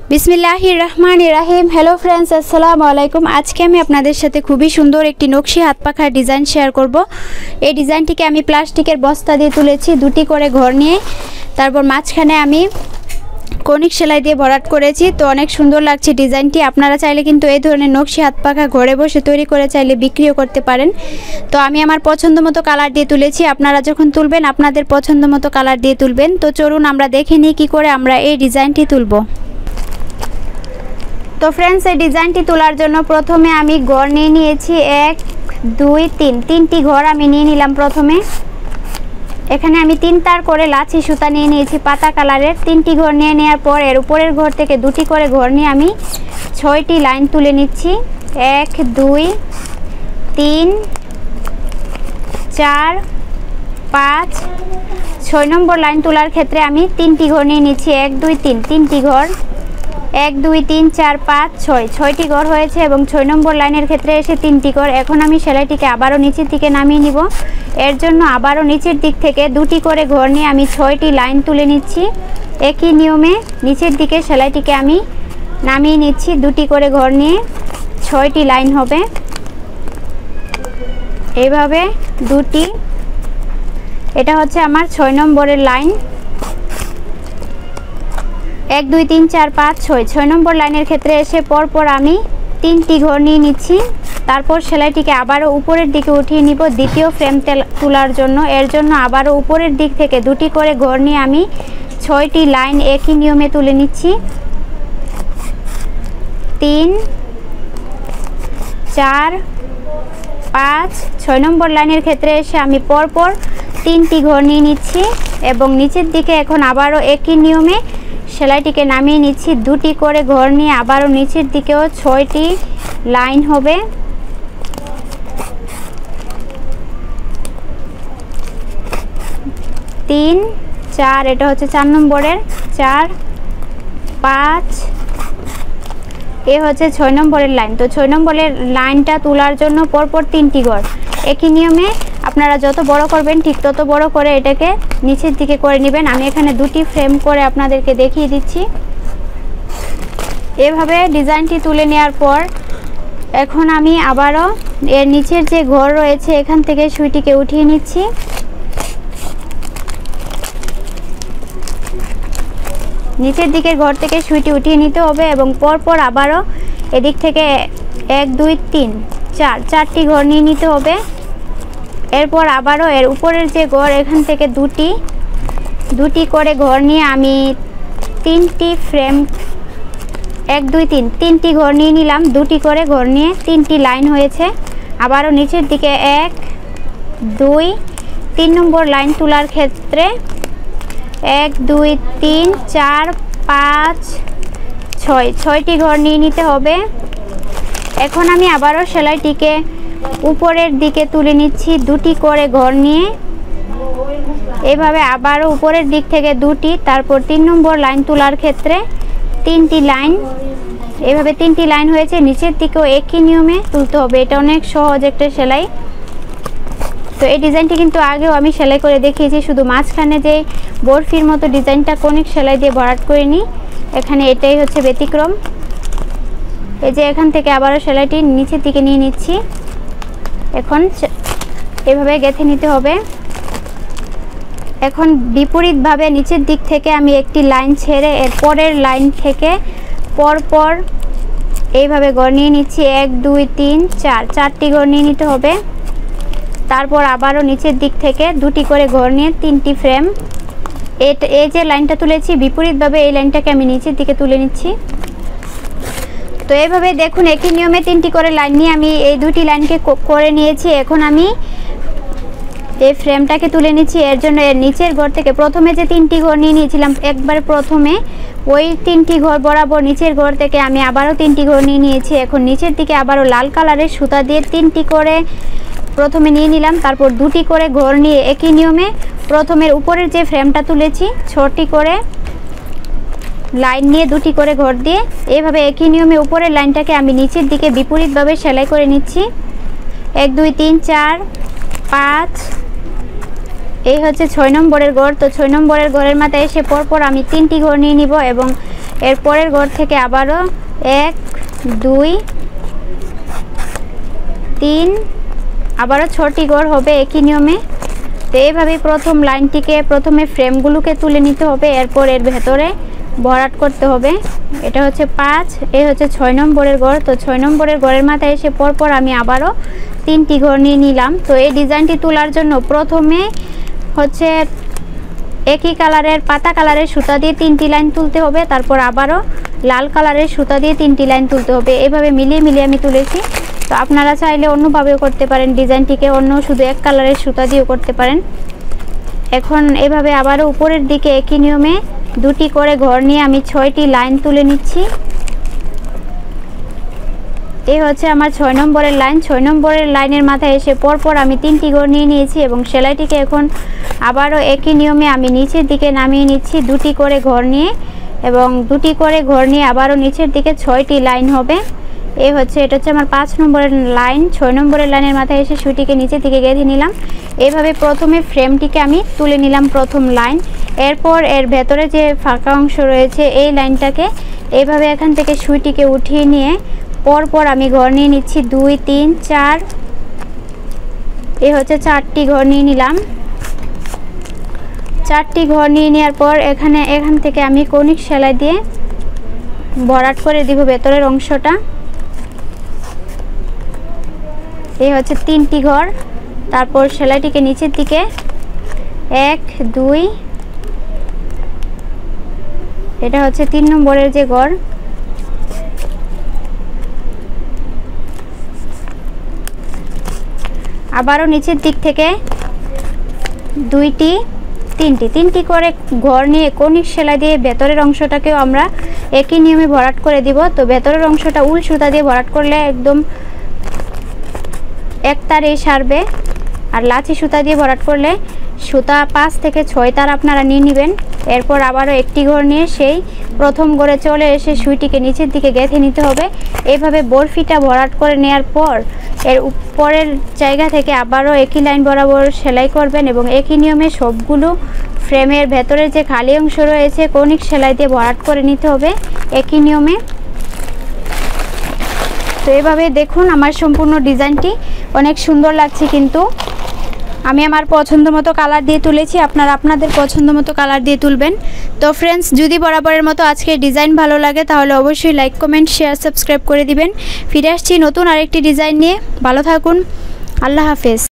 বিসমিল্লাহির রহমানির রহিম। Hello friends, আসসালামু আলাইকুম। আজকে আমি আপনাদের সাথে খুবই সুন্দর একটি নকশি হাত পাখার ডিজাইন শেয়ার করব। এই ডিজাইনটিকে আমি প্লাস্টিকের বস্তা দিয়ে তুলেছি, দুটি করে ঘর নিয়ে। তারপর মাঝখানে আমি কনিক সেলাই দিয়ে ভরাট করেছি। তো অনেক সুন্দর লাগছে ডিজাইনটি। আপনারা চাইলে কিন্তু এই ধরনের নকশি হাত পাখা ঘরে বসে তৈরি করে চাইলে বিক্রিও করতে পারেন। তো আমি আমার পছন্দ মতো কালার দিয়ে তুলেছি। আপনারা যখন তুলবেন আপনাদের পছন্দ মতো কালার দিয়ে তুলবেন। তো চলুন আমরা দেখে নিই কী করে আমরা এই ডিজাইনটি তুলব। তো ফ্রেন্ডস, এই ডিজাইনটি তোলার জন্য প্রথমে আমি ঘর নিয়ে নিয়েছি 1 2 3 তিনটি ঘর আমি নিয়ে নিলাম। প্রথমে এখানে আমি 3 তার করে লাচি সুতা নিয়ে নিয়েছি পাতা কালারের। 3টি ঘর নিয়ে নেওয়ার পর এর উপরের ঘর থেকে 2টি করে ঘর নিয়ে আমি 6টি লাইন তুলে নিচ্ছি। 1 2 3 4 5 6 নম্বর লাইন তোলার ক্ষেত্রে আমি 3টি ঘর নিয়ে নিচ্ছি। 1 2 3 তিনটি ঘর, 1 2 3 4 5 6 6টি ঘর হয়েছে এবং 6 নম্বর লাইনের ক্ষেত্রে এসে 3টি ঘর। এখন আমি সেলাইটিকে আবারও নিচের দিকে নামিয়ে নিব। এর জন্য আবারও নিচের দিক থেকে 2টি করে ঘর নিয়ে আমি 6টি লাইন তুলে নিচ্ছি। একই নিয়মে নিচের দিকে সেলাইটিকে আমি নামিয়ে নিচ্ছি। 2টি করে ঘর নিয়ে 6টি লাইন হবে। এইভাবে 2টি, এটা হচ্ছে আমার 6 নম্বরের লাইন। 1 2 3 4 5 6 নম্বর লাইনের ক্ষেত্রে এসে পরপর আমি 3টি ঘর নিয়ে নিচ্ছি। তারপর সেলাইটিকে আবারও উপরের দিকে উঠিয়ে নিব দ্বিতীয় ফ্রেম তোলার জন্য। এর জন্য আবারও উপরের দিক থেকে 2টি করে ঘর নিয়ে আমি 6টি লাইন একই নিয়মে তুলে নিচ্ছি। 3 4 5 6 নম্বর লাইনের ক্ষেত্রে এসে আমি পরপর 3টি ঘর নিয়ে নিচ্ছি এবং নিচের দিকে এখন আবারও একই নিয়মে সেলাইটিকে নামিয়ে নিচ্ছি। 2টি করে ঘর নিয়ে আবারও নিচের দিকেও 6টি লাইন হবে। 3 4, এটা হচ্ছে 4 নম্বরের, 4 5, এ হচ্ছে 6 নম্বরের লাইন। তো 6 নম্বরের লাইনটা তোলার জন্য পরপর 3টি ঘর একই নিয়মে আপনারা যত বড় করবেন ঠিক তত বড় করে এটাকে নিচের দিকে করে নেবেন। আমি এখানে 2টি ফ্রেম করে আপনাদেরকে দেখিয়ে দিচ্ছি। এভাবে ডিজাইনটি তুলে নেওয়ার পর এখন আমি আবারও এর নিচের যে ঘর রয়েছে এখান থেকে সুইটিকে উঠিয়ে নিচ্ছি। নিচের দিকের ঘর থেকে সুইটি উঠিয়ে নিতে হবে এবং পরপর আবারও এদিক থেকে 1 2 3 4 4টি ঘর নিয়ে নিতে হবে। এরপর আবারও এর উপরের যে ঘর এখান থেকে 2টি করে ঘর নিয়ে আমি 3টি ফ্রেম 1 2 3 3টি ঘর নিয়ে নিলাম। 2টি করে ঘর নিয়ে 3টি লাইন হয়েছে। আবারও নিচের দিকে 1 2 3 নম্বর লাইন তোলার ক্ষেত্রে 1 2 3 4 5 6 6টি ঘর নিয়ে নিতে হবে। এখন আমি আবারও সেলাইটিকে উপরের দিকে তুলে নিচ্ছি 2টি করে ঘর নিয়ে। এইভাবে আবারও উপরের দিক থেকে 2টি, তারপর 3 নম্বর লাইন তোলার ক্ষেত্রে 3টি লাইন। এভাবে 3টি লাইন হয়েছে। নিচের দিকেও একই নিয়মে তুলতে হবে। এটা অনেক সহজ একটা সেলাই। তো এই ডিজাইনটি কিন্তু আগেও আমি সেলাই করে দেখিয়েছি, শুধু মাঝখানে যে বরফির মতো ডিজাইনটা কনিক সেলাই দিয়ে ভরাট করে নিই, এখানে এটাই হচ্ছে ব্যতিক্রম। এই যে এখান থেকে আবারও সেলাইটি নিচের দিকে নিয়ে নিচ্ছি। এখন এভাবে গেঁথে নিতে হবে। এখন বিপরীতভাবে নিচের দিক থেকে আমি একটি লাইন ছেড়ে এর পরের লাইন থেকে পরপর এইভাবে ঘর নিয়ে নিচ্ছি। 1 2 3 4 4টি ঘর নিয়ে নিতে হবে। তারপর আবারও নিচের দিক থেকে 2টি করে ঘর নিয়ে 3টি ফ্রেম। এই যে লাইনটা তুলেছি বিপরীতভাবে এই লাইনটাকে আমি নিচের দিকে তুলে নিচ্ছি। তো এইভাবে দেখুন একই নিয়মে 3টি করে লাইন নিয়ে আমি এই 2টি লাইনকে করে নিয়েছি। এখন আমি এই ফ্রেমটাকে তুলে নিচ্ছি। এর জন্য এর নিচের ঘর থেকে প্রথমে যে 3টি ঘর নিয়ে নিয়েছিলাম একবার প্রথমে, ওই 3টি ঘর বরাবর নিচের ঘর থেকে আমি আবারও 3টি ঘর নিয়ে নিয়েছি। এখন নিচের দিকে আবারও লাল কালারের সুতা দিয়ে 3টি করে প্রথমে নিয়ে নিলাম। তারপর 2টি করে ঘর নিয়ে একই নিয়মে প্রথমের উপরের যে ফ্রেমটা তুলেছি 6টি করে লাইন নিয়ে 2টি করে ঘর দিয়ে এইভাবে একই নিয়মে উপরের লাইনটাকে আমি নিচের দিকে বিপরীতভাবে সেলাই করে নিচ্ছি। 1 2 3 4 5, এই হচ্ছে 6 নম্বরের ঘর। তো 6 নম্বরের ঘরের মাথায় এসে পরপর আমি 3টি ঘর নিয়ে নিব এবং এরপরের ঘর থেকে আবারও 1 2 3 আবারও 6টি ঘর হবে একই নিয়মে। তো এইভাবে প্রথম লাইনটিকে প্রথমে ফ্রেমগুলোকে তুলে নিতে হবে, এরপর এর ভেতরে ভরাট করতে হবে। এটা হচ্ছে 5, এই হচ্ছে 6 নম্বরের ঘর। তো 6 নম্বরের ঘরের মাথায় এসে পরপর আমি আবারও 3টি ঘর নিয়ে নিলাম। তো এই ডিজাইনটি তোলার জন্য প্রথমে হচ্ছে একই কালারের পাতা কালারের সুতা দিয়ে 3টি লাইন তুলতে হবে, তারপর আবারও লাল কালারের সুতা দিয়ে 3টি লাইন তুলতে হবে। এভাবে মিলিয়ে মিলিয়ে আমি তুলেছি। তো আপনারা চাইলে অন্যভাবেও করতে পারেন, ডিজাইনটিকে অন্য শুধু এক কালারের সুতা দিয়েও করতে পারেন। এখন এভাবে আবারও উপরের দিকে একই নিয়মে 2টি করে ঘর নিয়ে আমি 6টি লাইন তুলে নিচ্ছি। এই হচ্ছে আমার 6 নম্বরের লাইন। 6 নম্বরের লাইনের মাথায় এসে পরপর আমি 3টি ঘর নিয়ে নিয়েছি এবং সেলাইটিকে এখন আবারও একই নিয়মে আমি নিচের দিকে নামিয়ে নিচ্ছি 2টি করে ঘর নিয়ে, এবং 2টি করে ঘর নিয়ে আবারও নিচের দিকে 6টি লাইন হবে। এই হচ্ছে এটা হচ্ছে আমার 5 নম্বরের লাইন। 6 নম্বরের লাইনের মাথায় এসে সুইটিকে নিচের দিকে গেঁথে নিলাম। এইভাবে প্রথমে ফ্রেমটিকে আমি তুলে নিলাম প্রথম লাইন, এরপর এর ভেতরে যে ফাঁকা অংশ রয়েছে এই লাইনটাকে এইভাবে এখান থেকে সুইটিকে উঠিয়ে নিয়ে পরপর আমি ঘর নিয়ে নিচ্ছি 2 3 4। এই হচ্ছে 4টি ঘর নিয়ে নিলাম। 4টি ঘর নিয়ে নেওয়ার পর এখান থেকে আমি কৌণিক সেলাই দিয়ে ভরাট করে দিব ভেতরের অংশটা। এই হচ্ছে 3টি ঘর। তারপর সেলাইটিকে নিচের দিকে 1 2, এটা হচ্ছে 3 নম্বরের যে ঘর। আবারও নিচের দিক থেকে 2টি 3টি করে ঘর নিয়ে কৌণিক সেলাই দিয়ে ভেতরের অংশটাকেও আমরা একই নিয়মে ভরাট করে দিব। তো ভেতরের অংশটা উল সুতা দিয়ে ভরাট করলে একদম এক তারেই সারবে, আর লাচি সুতা দিয়ে ভরাট করলে সুতা 5 থেকে 6 তার আপনারা নিয়ে নেবেন। এরপর আবারও একটি ঘর নিয়ে সেই প্রথম ঘরে চলে এসে সুইটিকে নিচের দিকে গেঁথে নিতে হবে। এইভাবে বরফিটা ভরাট করে নেওয়ার পর এর উপরের জায়গা থেকে আবারও একই লাইন বরাবর সেলাই করবেন এবং একই নিয়মে সবগুলো ফ্রেমের ভেতরে যে খালি অংশ রয়েছে কৌণিক সেলাই দিয়ে ভরাট করে নিতে হবে একই নিয়মে। তো এইভাবে দেখুন আমার সম্পূর্ণ ডিজাইনটি অনেক সুন্দর লাগছে, কিন্তু আমি আমার পছন্দ মতো কালার দিয়ে তুলেছি, আপনারা আপনাদের পছন্দ মতো কালার দিয়ে তুলবেন। তো ফ্রেন্ডস, যদি বরাবরের মতো আজকের ডিজাইন ভালো লাগে তাহলে অবশ্যই লাইক কমেন্ট শেয়ার সাবস্ক্রাইব করে দিবেন। ফিরে আসছি নতুন আরেকটি ডিজাইন নিয়ে। ভালো থাকুন, আল্লাহ হাফেজ।